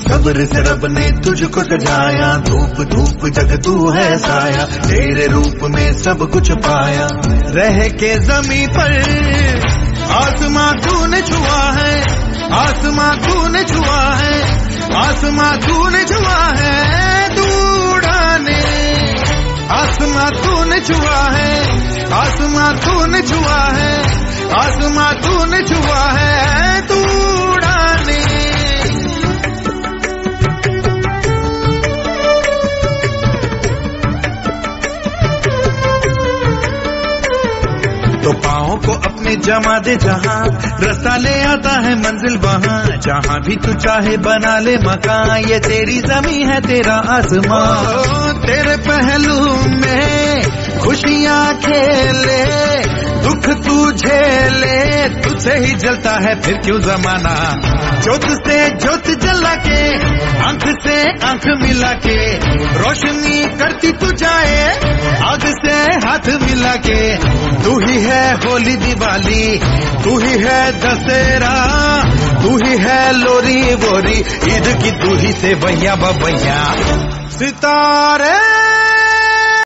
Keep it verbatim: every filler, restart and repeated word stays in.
सब्र से रब ने तुझको सजाया, धूप धूप जग तू है साया, तेरे रूप में सब कुछ पाया। रह के जमी पर आसमां तूने छुआ है, आसमां तूने छुआ है, आसमां तूने छुआ है, तू उड़ाने। आसमां तूने छुआ है, आसमां तूने छुआ है, आसमां तूने छुआ है, तू उड़ाने। तो पाँव को अपने जमा दे जहां, रास्ता ले आता है मंजिल वहां, जहां भी तू चाहे बना ले मकान, ये तेरी जमी है तेरा आसमां। तेरे पहलू में खुशियां खेले, दुख तू झेले, तुझसे ही जलता है फिर क्यों जमाना। ज्योत से ज्योत जला के, आंख से आंख मिला के, रोशनी करती तू जाए, आग से हाथ मिला के। तू ही है होली दिवाली, तू ही है दशहरा, तू ही है लोरी वोरी, ईद की तू ही से भैया बबैया। सितारे